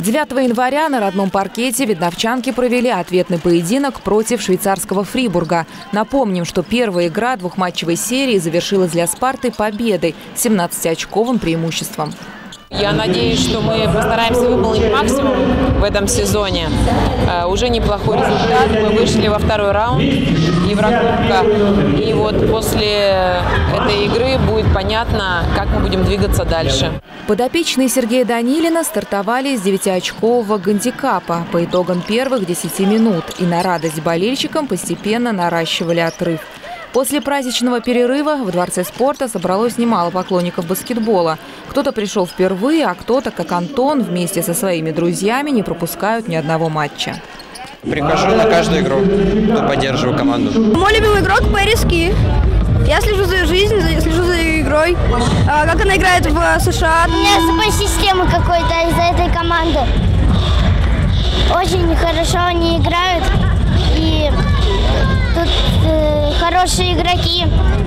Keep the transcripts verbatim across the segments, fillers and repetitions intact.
девятого января на родном паркете видновчанки провели ответный поединок против швейцарского Фрибурга. Напомним, что первая игра двухматчевой серии завершилась для «Спарты» победой с семнадцатиочковым преимуществом. Я надеюсь, что мы постараемся выполнить максимум в этом сезоне. Uh, уже неплохой результат. Мы вышли во второй раунд Еврокубка. И вот после этой игры будет понятно, как мы будем двигаться дальше. Подопечные Сергея Данилина стартовали с девятиочкового гандикапа по итогам первых десяти минут и на радость болельщикам постепенно наращивали отрыв. После праздничного перерыва в Дворце спорта собралось немало поклонников баскетбола. Кто-то пришел впервые, а кто-то, как Антон, вместе со своими друзьями не пропускают ни одного матча. Прихожу на каждую игру, поддерживаю команду. Мой любимый игрок Пэрис Ки. Я слежу за ее жизнью, слежу за ее игрой, как она играет в США. У меня запас системы какой-то из-за этой команды. Очень хорошо они играют. И тут э, хорошие игроки.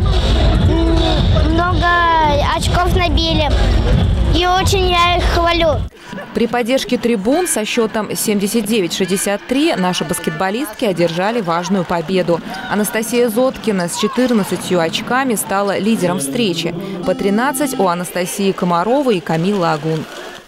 Много очков набили. И очень я их хвалю. При поддержке трибун со счетом семьдесят девять шестьдесят три наши баскетболистки одержали важную победу. Анастасия Зоткина с четырнадцатью очками стала лидером встречи. По тринадцать у Анастасии Комаровой и Камилы Агун.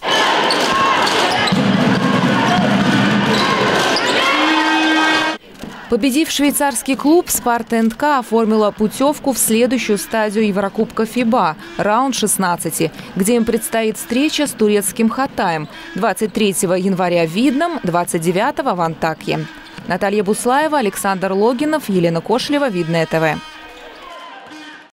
Победив швейцарский клуб, «Спарта энд Ка» оформила путевку в следующую стадию Еврокубка ФИБА – раунд шестнадцати, где им предстоит встреча с турецким «Хатаем» двадцать третьего января в Видном, двадцать девятого в Антакье. Наталья Буслаева, Александр Логинов, Елена Кошлева, Видное ТВ.